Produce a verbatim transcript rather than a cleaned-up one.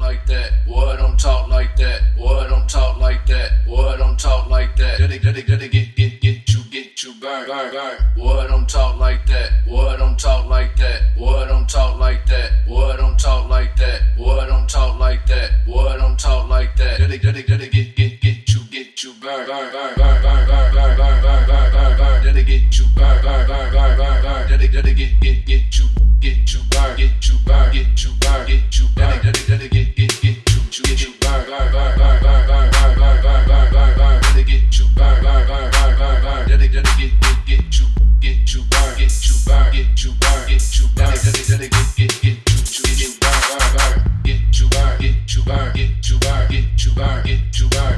like that. Boy, don't talk like that. Boy, don't talk like that. Boy, don't talk like that. Did it, did it, did it get, get, get you, get you burn, burn, burn. Boy, don't talk like that. Boy, don't talk like that. Boy, don't talk like that. Boy, don't talk like that. Boy, don't talk like that. Boy, don't talk like that. Did it, did it, did it get, get, get you, get you burn, burn, burn, burn, burn, burn, burn, burn, burn, burn, burn, burn. Did it get you burn, burn, burn, burn, burn, burn. Did it, did it get, get, get you, get you burn, get you burn, get you burn, get you burn. Did it, did it get, get, get you, get you burn, burn, burn, burn, burn, burn, burn, burn, burn, burn, burn, burn. Did it get you burn, burn, burn, burn, burn, burn. Did it, did it get, get, get you, get you burn, get you burn, get you burn, get you burn. Did it, did it get, get, get you, get you burn, burn, burn, get you burn, get you burn, get you burn, get you burn, get you burn.